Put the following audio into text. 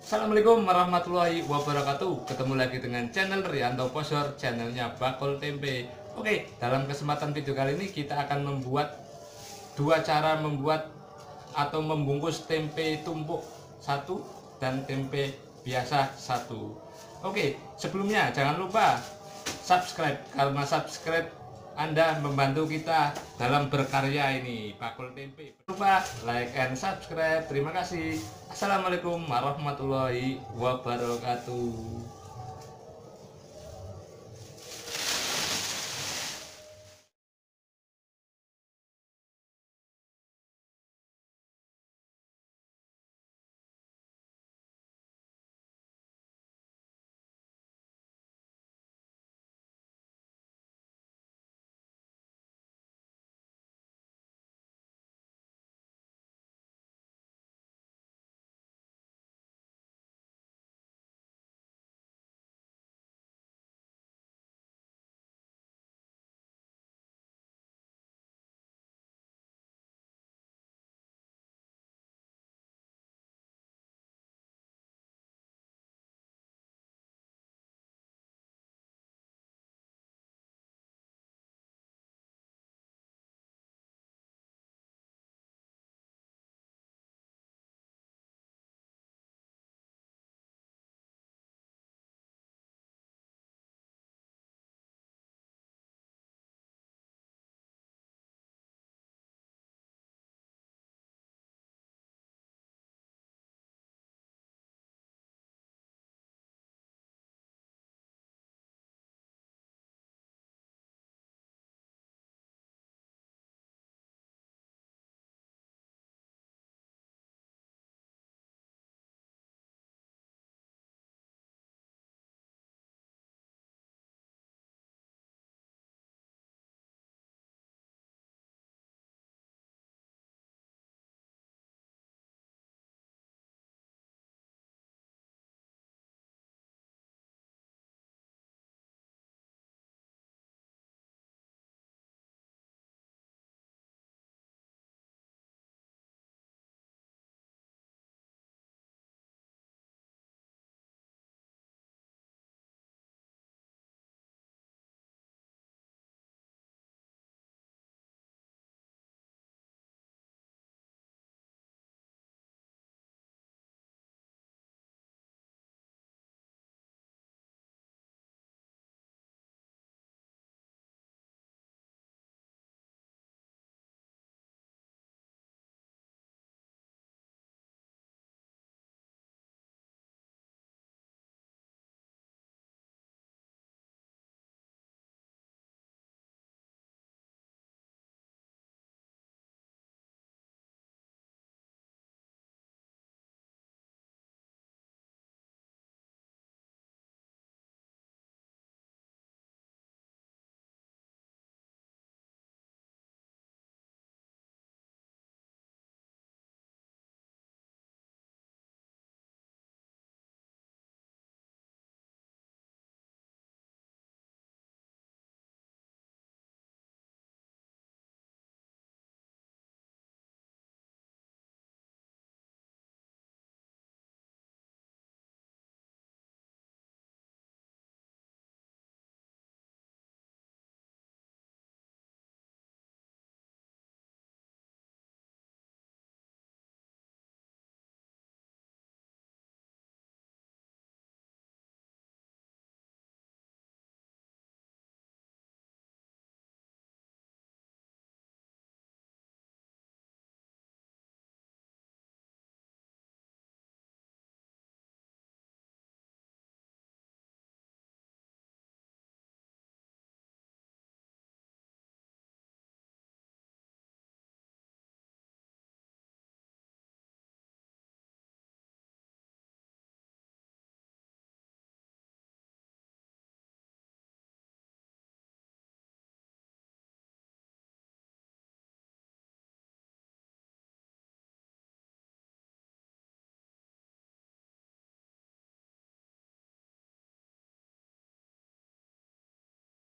Assalamualaikum warahmatullahi wabarakatuh. Ketemu lagi dengan channel Rianto Posor, channelnya Bakul Tempe. Oke, dalam kesempatan video kali ini kita akan membuat dua cara membuat atau membungkus tempe tumpuk satu dan tempe biasa satu. Oke, sebelumnya jangan lupa subscribe, karena subscribe Anda membantu kita dalam berkarya ini Bakul Tempe. Jangan lupa like and subscribe. Terima kasih. Assalamualaikum warahmatullahi wabarakatuh.